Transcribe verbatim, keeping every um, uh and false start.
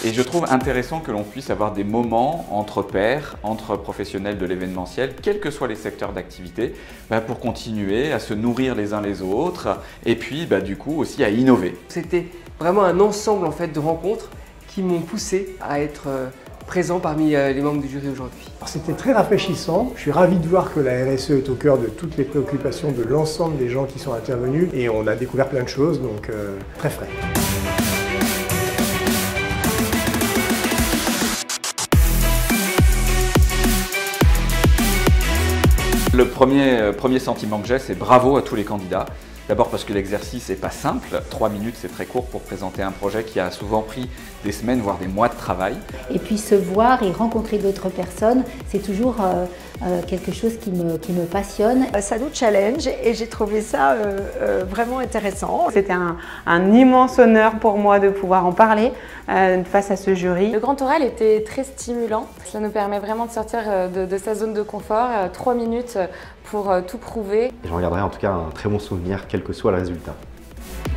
Et je trouve intéressant que l'on puisse avoir des moments entre pairs, entre professionnels de l'événementiel, quels que soient les secteurs d'activité, bah, pour continuer à se nourrir les uns les autres et puis bah, du coup aussi à innover. C'était vraiment un ensemble en fait, de rencontres qui m'ont poussé à être euh, présent parmi euh, les membres du jury aujourd'hui. C'était très rafraîchissant. Je suis ravi de voir que la R S E est au cœur de toutes les préoccupations de l'ensemble des gens qui sont intervenus et on a découvert plein de choses, donc euh, très frais. Le premier, premier sentiment que j'ai, c'est bravo à tous les candidats. D'abord parce que l'exercice n'est pas simple. Trois minutes, c'est très court pour présenter un projet qui a souvent pris des semaines, voire des mois de travail. Et puis se voir et rencontrer d'autres personnes, c'est toujours euh, euh, quelque chose qui me, qui me passionne. Ça nous challenge et j'ai trouvé ça euh, euh, vraiment intéressant. C'était un, un immense honneur pour moi de pouvoir en parler euh, face à ce jury. Le grand oral était très stimulant. Ça nous permet vraiment de sortir de, de sa zone de confort. Trois minutes pour tout prouver. J'en garderai en tout cas un très bon souvenir, quel que soit le résultat.